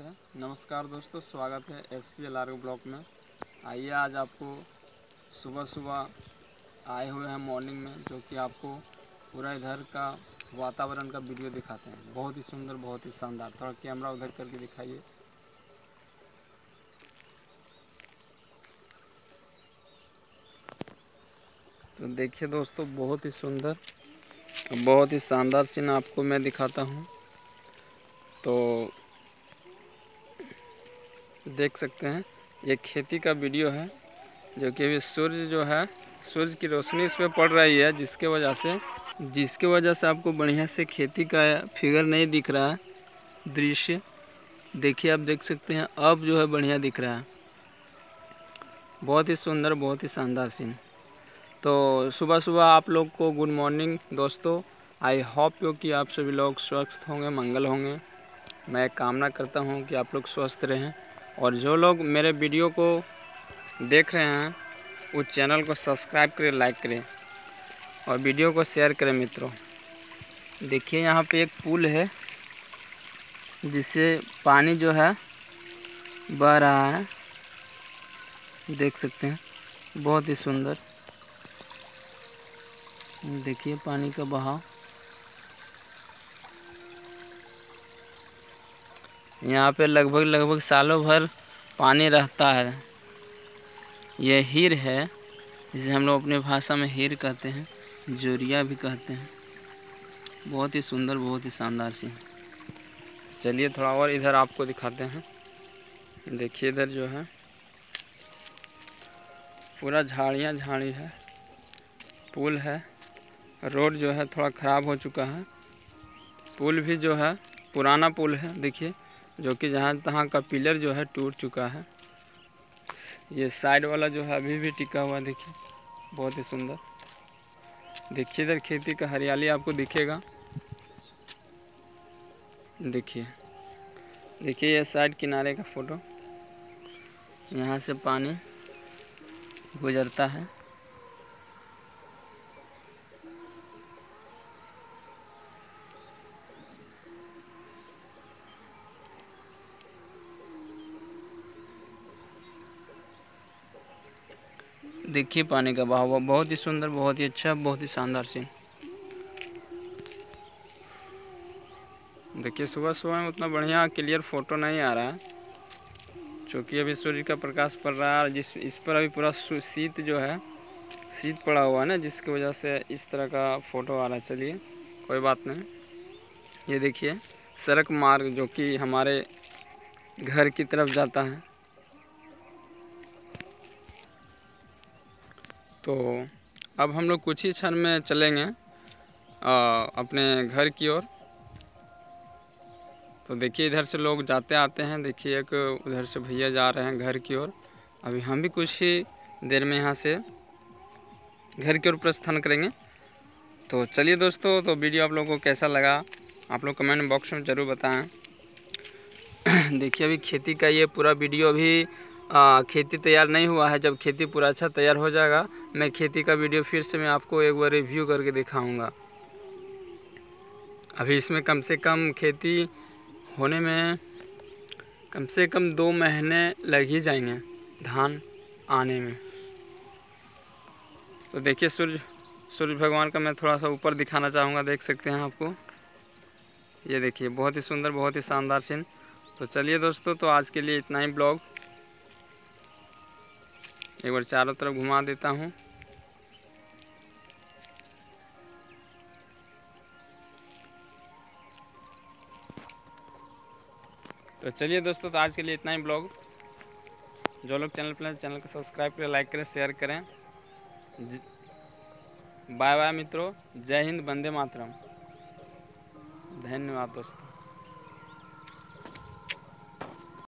नमस्कार दोस्तों, स्वागत है SPL आर्गो ब्लॉक में। आइए आज आपको सुबह सुबह आए हुए हैं मॉर्निंग में, जो कि आपको पूरा इधर का वातावरण का वीडियो दिखाते हैं। बहुत ही सुंदर, बहुत ही शानदार। थोड़ा कैमरा उधर करके दिखाइए। तो देखिए दोस्तों, बहुत ही सुंदर, बहुत ही शानदार सीन आपको मैं दिखाता हूँ। तो देख सकते हैं, ये खेती का वीडियो है, जो कि अभी सूर्य जो है, सूर्य की रोशनी इस पर पड़ रही है, जिसके वजह से आपको बढ़िया से खेती का फिगर नहीं दिख रहा है। दृश्य देखिए, आप देख सकते हैं, अब जो है बढ़िया दिख रहा है। बहुत ही सुंदर, बहुत ही शानदार सीन। तो सुबह सुबह आप लोग को गुड मॉर्निंग दोस्तों। आई होप यू कि आप सभी लोग स्वस्थ होंगे, मंगल होंगे। मैं कामना करता हूं कि आप लोग स्वस्थ रहें, और जो लोग मेरे वीडियो को देख रहे हैं उस चैनल को सब्सक्राइब करें, लाइक करें और वीडियो को शेयर करें मित्रों। देखिए, यहाँ पे एक पुल है जिससे पानी जो है बह रहा है। देख सकते हैं, बहुत ही सुंदर। देखिए पानी का बहाव। यहाँ पे लगभग सालों भर पानी रहता है। यह हीर है, जिसे हम लोग अपनी भाषा में हीर कहते हैं, जोरिया भी कहते हैं। बहुत ही सुंदर, बहुत ही शानदार सी। चलिए थोड़ा और इधर आपको दिखाते हैं। देखिए इधर जो है पूरा झाड़ियाँ झाड़ी है। पुल है, रोड जो है थोड़ा ख़राब हो चुका है। पुल भी जो है पुराना पुल है, देखिए, जो कि जहाँ तहाँ का पिलर जो है टूट चुका है। ये साइड वाला जो है अभी भी टिका हुआ, देखिए, बहुत ही सुंदर। देखिए इधर खेती का हरियाली आपको दिखेगा। देखिए ये साइड किनारे का फ़ोटो, यहाँ से पानी गुजरता है। देखिए पानी का बहाव बहुत ही सुंदर, बहुत ही अच्छा, बहुत ही शानदार सीन। देखिए सुबह सुबह में उतना बढ़िया क्लियर फ़ोटो नहीं आ रहा है, क्योंकि अभी सूर्य का प्रकाश पड़ रहा है। इस पर अभी पूरा शीत जो है, शीत पड़ा हुआ है ना, जिसकी वजह से इस तरह का फ़ोटो आ रहा है। चलिए कोई बात नहीं। ये देखिए सड़क मार्ग जो कि हमारे घर की तरफ जाता है। तो अब हम लोग कुछ ही क्षण में चलेंगे अपने घर की ओर। तो देखिए इधर से लोग जाते आते हैं। देखिए एक उधर से भैया जा रहे हैं घर की ओर। अभी हम भी कुछ ही देर में यहाँ से घर की ओर प्रस्थान करेंगे। तो चलिए दोस्तों, तो वीडियो आप लोगों को कैसा लगा आप लोग कमेंट बॉक्स में ज़रूर बताएं। देखिए अभी खेती का ये पूरा वीडियो अभी खेती तैयार नहीं हुआ है। जब खेती पूरा अच्छा तैयार हो जाएगा, मैं खेती का वीडियो फिर से मैं आपको एक बार रिव्यू करके दिखाऊंगा। अभी इसमें कम से कम खेती होने में कम से कम 2 महीने लग ही जाएंगे धान आने में। तो देखिए सूर्य भगवान का मैं थोड़ा सा ऊपर दिखाना चाहूँगा। देख सकते हैं आपको, ये देखिए बहुत ही सुंदर, बहुत ही शानदार सीन। तो चलिए दोस्तों, तो आज के लिए इतना ही ब्लॉग। एक बार चारों तरफ घुमा देता हूँ। तो चलिए दोस्तों, तो आज के लिए इतना ही ब्लॉग। जो लोग चैनल पर चैनल को सब्सक्राइब करें, लाइक करें, शेयर करें। बाय बाय मित्रों। जय हिंद, वंदे मातरम। धन्यवाद दोस्तों।